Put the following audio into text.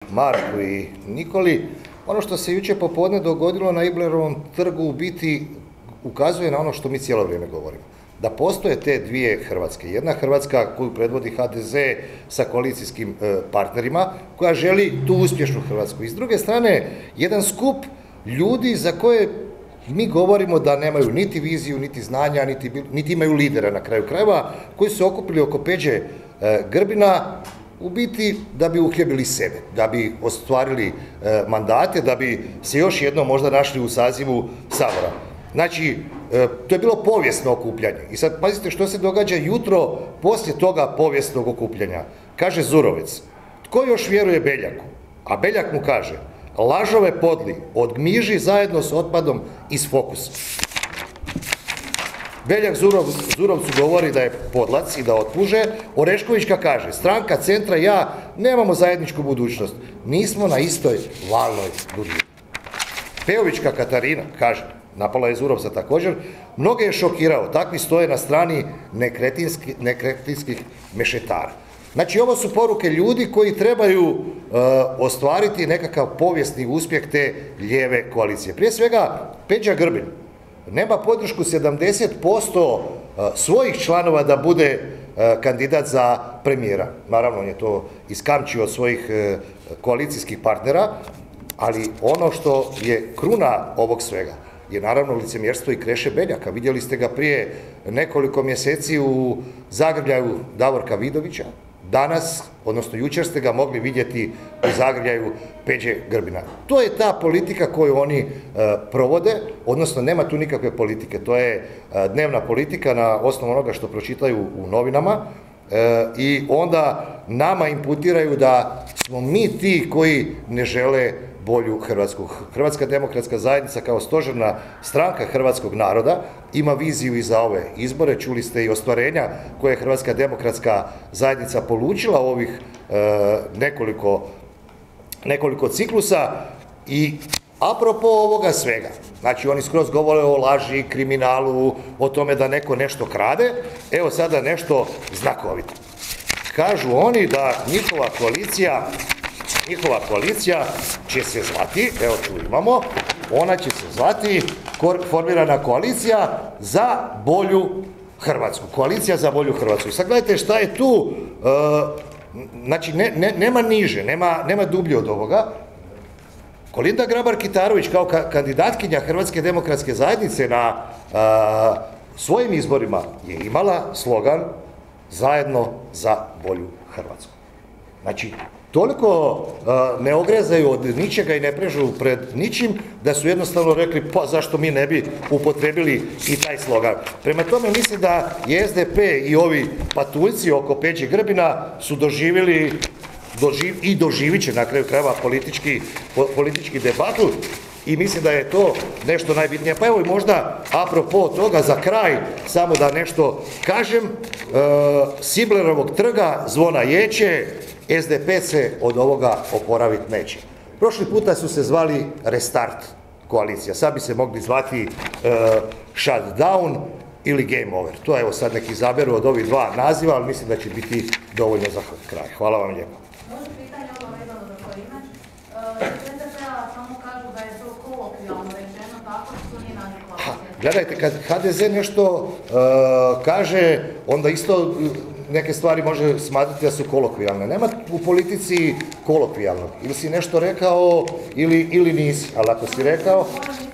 Marku i Nikoli. Ono što se jučer popodne dogodilo na Iblerovom trgu u biti ukazuje na ono što mi cijelo vrijeme govorimo. Da postoje te dvije Hrvatske. Jedna Hrvatska koju predvodi HDZ sa koalicijskim partnerima, koja želi tu uspješnu Hrvatsku. I s druge strane, jedan skup ljudi za koje mi govorimo da nemaju niti viziju, niti znanja, niti imaju lidera na kraju krajeva, koji su okupili oko Peđe Grbina, u biti da bi uhljebili sebe, da bi ostvarili mandate, da bi se još jednom možda našli u sazivu Sabora. Znači, to je bilo povijesno okupljanje. I sad pazite što se događa jutro poslije toga povijesnog okupljanja. Kaže Zurovec, tko još vjeruje Beljaku? A Beljak mu kaže, lažove podli, odgmiži zajedno s otpadom iz Fokusa. Beljak Zurovcu govori da je podlac i da otpuže, Oreškovićka kaže, stranka Centra i ja nemamo zajedničku budućnost, nismo na istoj valnoj dužini. Pejovićka Katarina kaže, napala je Zurovca također, mnoge je šokirao, takvi stoje na strani nekretinskih mešetara. Znači, ovo su poruke ljudi koji trebaju ostvariti nekakav povijesni uspjeh te lijeve koalicije. Prije svega, Peđa Grbin nema podršku 70% svojih članova da bude kandidat za premijera. Naravno, on je to iskamčio od svojih koalicijskih partnera, ali ono što je kruna ovog svega je naravno licemjerstvo i Kreše Beljaka. Vidjeli ste ga prije nekoliko mjeseci u Zagrebljaju Davorka Vidovića. Danas, odnosno jučer ste ga mogli vidjeti u Zagrebljaju Peđe Grbina. To je ta politika koju oni provode, odnosno nema tu nikakve politike. To je dnevna politika na osnovu onoga što pročitaju u novinama i onda nama imputiraju da smo mi ti koji ne žele bolju Hrvatsku. Hrvatska demokratska zajednica kao stožerna stranka hrvatskog naroda ima viziju i za ove izbore. Čuli ste i ostvarenja koje je Hrvatska demokratska zajednica polučila u ovih nekoliko ciklusa i apropo ovoga svega, znači oni skroz govore o laži, kriminalu, o tome da neko nešto krade, evo sada nešto znakovito. Kažu oni da njihova koalicija će se zvati, evo tu imamo, ona će se zvati formirana koalicija za bolju Hrvatsku. Koalicija za bolju Hrvatsku. I sad gledajte šta je tu, znači nema niže, nema dublje od ovoga. Kolinda Grabar-Kitarović kao kandidatkinja Hrvatske demokratske zajednice na svojim izborima je imala slogan zajedno za bolju Hrvatsku. Znači, toliko ne ogrezaju od ničega i ne prežu pred ničim da su jednostavno rekli pa zašto mi ne bi upotrebili i taj slogan. Prema tome mislim da je SDP i ovi patuljci oko Peđe Grbina su doživjeli i doživit će na kraju krajeva politički debakl i mislim da je to nešto najbitnije. Pa evo i možda apropo toga za kraj samo da nešto kažem, s Iblerovog trga zvona ječe, SDP se od ovoga oporaviti neće. Prošli puta su se zvali Restart koalicija, sad bi se mogli zvati Shutdown ili Game Over. To evo sad neki izaberu od ovih dva naziva, ali mislim da će biti dovoljno za kraj. Hvala vam lijepo. Može pitanje ovo vezano za pojedinač. SDP-a samo kažu da je to kolokvijalno rečeno, tako što nije naziv koalicije. Gledajte, kad HDZ nešto kaže, onda isto neke stvari može smatrati da su kolokvijalne. Nema u politici kolokvijalnog. Ili si nešto rekao ili nisi, ali ako si rekao...